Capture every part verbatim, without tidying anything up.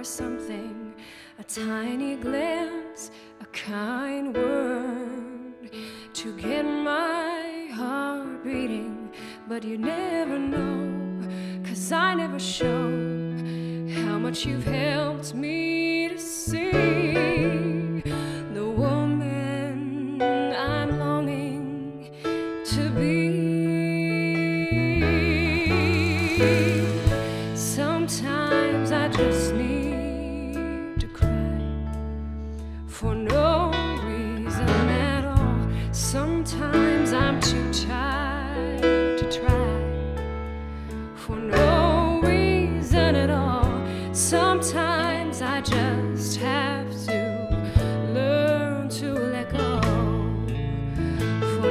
something, a tiny glance, a kind word to get my heart beating. But you never know, 'cause I never show how much you've helped me to see the woman I'm longing to be. Sometimes I just need to cry for no reason at all. Sometimes I'm too tired to try for no reason at all. Sometimes I just have to learn to let go for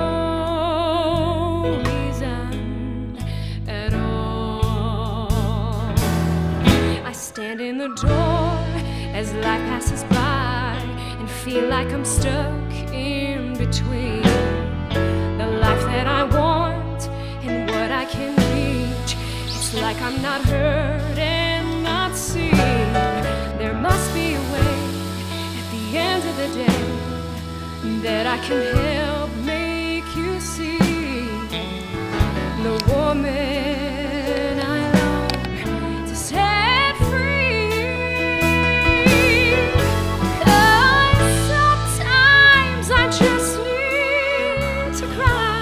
no reason at all. I stand in the door as life passes by and feel like I'm stuck in between the life that I want and what I can reach. It's like I'm not heard and not seen. There must be a way at the end of the day that I can help make you see the woman I long to set free. 'Cause sometimes I just need to cry